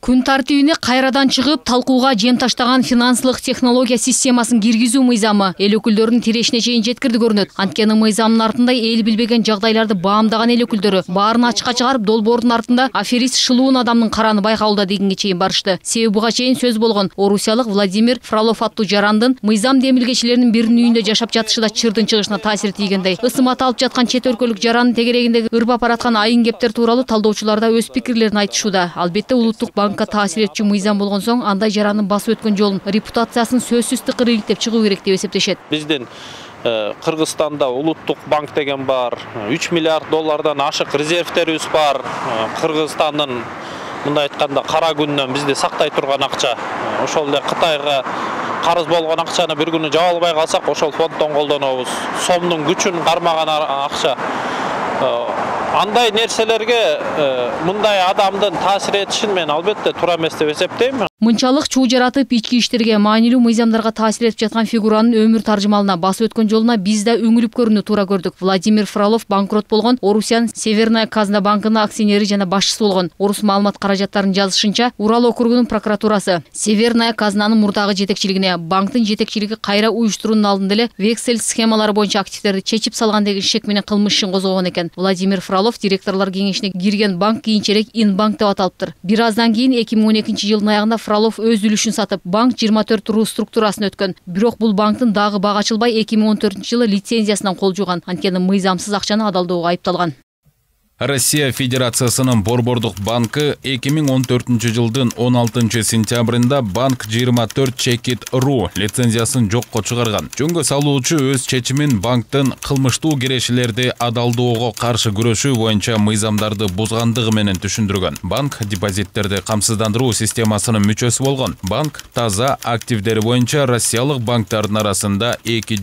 Күн тартибине кайрадан чыгып, талкууга жем таштаган финансылык технология системасын киргизүү мыйзамы эл өкүлдөрүнүн тирешине чейин жеткирди көрүнөт. Анткени мыйзамдын артында эл билбеген жагдайларды баамдаган эл өкүлдөрү баарын ачыкка чыгарып, долбоордун артында аферист шылуун адамдын караны байкауда дегенге чейин барышты. Себеби буга чейин сөз болгон орусиялык Владимир Фролов аттуу жарандын мыйзам демилгечилеринин биринин үйүндө жашап жатышы да чырдын чыгышына таасир тийгендей. Ысымат алып жаткан чет өлкөлүк жарандын тегерегиндеги ырбап бараткан айын кептер тууралуу талдоочулар да өз пикирлерин айтышууда. Албетте улуттук банкка таасир этчү мыйзам болгон соң андай жарандын басып өткөн жолун, репутациясын сөзсүз тыкыр иликтеп чыгуу керек деп эсептешет. Биздин Кыргызстанда улуттук банк деген бар. 3 миллиард доллардан ашык резервтерибиз бар. Кыргызстандын мындай айтканда кара күнүнөн бизди сактай турган акча. Ошол эле Кытайга карыз болгон акчаны бир күнү жаба албай калсак, ошол фонддон колдонобуз. Сомдун күчүн кармаган акча. Андай нерселерге мындай адамдын таасир этишин мен албетте туура эмес деп эсептейм. Мынчалык чуу жаратып ички иштерге, маанилүү мыйзамдарга таасир этип жаткан фигуранын өмүр таржымалына, басып өткөн жолуна биз да үңүлүп көрүүнү туура көрдүк. Владимир Фролов банкрот болгон Орусиянын Северная Казна банкынын акционери жана башчысы болгон. Орус маалымат каражаттарынын жазышынча, Урал округунун прокуратурасы Северная Казнанын мурдагы жетекчилигине, банктын жетекчилиги кайра уюштуруунун алдында эле вексель схемалары боюнча активдерди чечип салган деген шек менен кылмыш ишин козгогон экен. Владимир Фролов директорлор кеңешине кирген банк кийинчерээк Инбанк деп аталыптыр. Бир аздан кийин 2012-жылдын аягында Фролов өз үлүшүн сатып, банк 24 ру структурасын өткөн. Бирок бул банктын дагы бага ачылбай 2014-жылы лицензиясынан кол жууган. Анткени мыйзамсыз акчаны адалдоого айыпталган. Россия Федерациясынын Борбордук банкы 2014-жылдын 16 сентябрында банк 24 чекит ру лицензиясын жокко чыгарган. Жөнгө салуучу өз чечимин банктын кылмыштуу керешелерди адалдоого каршы күрөшүү боюнча мыйзамдарды бузгандыгы менен түшүндүргөн. Банк депозиттерди камсыздандыруу системасынын мүчөсү болгон. Банк таза активдери боюнча россиялык банктардын арасында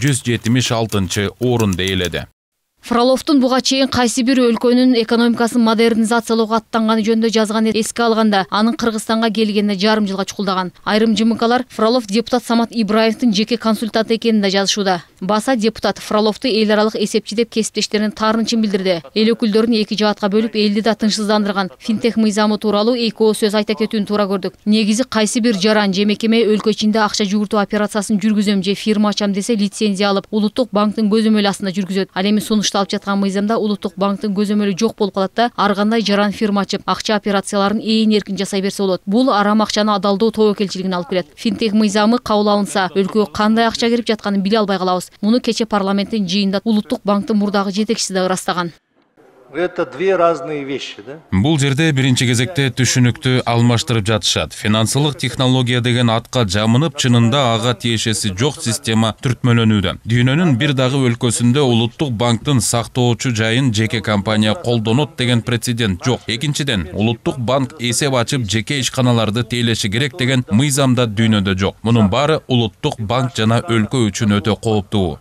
276 орунду ээледи. Фроловдун буга чейин кайсы бир өлкөнүн экономикасын модернизациялоого аттанганы жөнүндө жазган эске алганда, анын Кыргызстанга келгенине жарым жылга чукулдаган. Айрым жымыкалар Фролов депутат Самат Ибраевдин жеке консультанты экенин да жазышууда. Баса депутат Фроловду эл аралык эсепчи деп кесиптештеринин таарынычын билдирди. Эл өкүлдөрүн эки жаатка бөлүп, элди да тынчсыздандырган. Финтех мыйзамы тууралуу экөө сөз айта кетүүнү туура көрдүк. Негизи кайсы бир жаран же мекеме өлкө ичинде акча жүгүртүү операциясын жүргүзөм же фирма ачам десе, лицензия алып, улуттук банктын көзөмөлү астында жүргүзөт. Ал эми сунушталып жаткан мыйзамда улуттук банктын көзөмөлү жок болуп калат да, ар кандай жаран фирма ачып, акча операцияларын ээн эркин жасай берсе болот. Бул арам акчаны адалдоо тобокелчилигине алып келет. Финтех мыйзамы кабыл алынса, өлкөгө кандай акча кирип жатканын биле албай калабыз. Муну кече парламенттин жыйынында улуттук банктын мурдагы жетекчиси да ырастаган. Это две разные вещи, да? Бул жерде биринчи кезекте түшүнүктү алмаштырып жатышат. Финансылык технология деген атка жамынып, чынында ага тиешеси жок система түртмөлөнүүдө. Дүйнөнүн бир дагы өлкөсүндө улуттук банктын сактоочу жайын жеке компания колдонот деген прецедент жок. Экинчиден, улуттук банк эсеп ачып жеке ишканаларды тейлеши керек деген мыйзамда дүйнөдө жок. Мунун баары улуттук банк жана өлкө үчүн өтө кооптуу.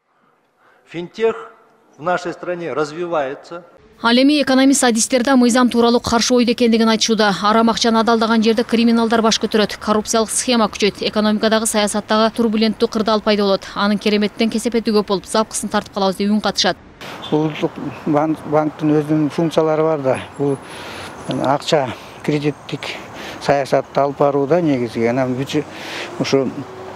Финтех в нашей стране развивается. Ал эми экономист-адистер да мыйзам тууралуу каршы ойдо экендигин айтышууда. Арам акчаны адалдаган жерде криминалдар баш көтөрөт, коррупциялык схема күчөйт, экономикадагы саясаттагы турбуленттүү кырдаал пайда болот. Анын кереметтен кесепети көп болуп, запкысын тартып калабыз деп үн катышат. Улуттук банктын өзүнүн функциялары бар да. Бул акча кредиттик саясатты алып барууда негизи. Анан ушу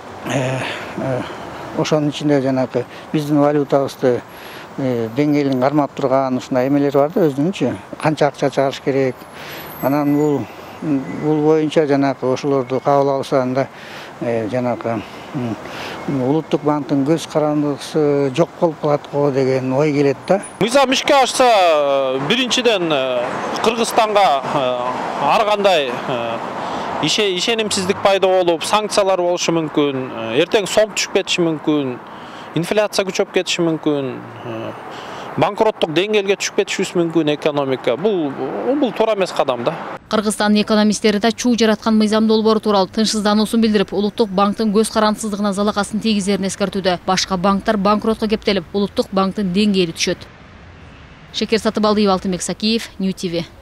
ошонун ичинде жанагы биздин валютабызды деңгээлин кармап турган ушундай эмелер бар да, өзүнүнчө канча акча чыгарыш керек. Анан бул боюнча жанагы ошолорду кабыл алса, анда жанагы улуттук банктын көз карандысы жок болуп калат го деген ой келет да. Мыйзам ишке ашса, биринчиден Кыргызстанга ар кандай ишенимсиздик пайда болуп, санкциялар болушу мүмкүн, эртең сом түшүп кетиши мүмкүн, инфляция күчөп кетиши мүмкүн, банкроттук деңгээлге түшүп кетишибиз мүмкүн экономика. Бул туура эмес кадам да. Кыргызстандын экономисттери да чуу жараткан мыйзам долбоору тууралуу тынчсыздануусун билдирип, улуттук банктын көз карандысыздыгына залакасын тийгизерин эскертүүдө. Башка банктар банкротко кептелип, улуттук банктын деңгээли түшөт. Шекер Сатыбалдиев, Алтынбек Сакиев, Нью ТВ.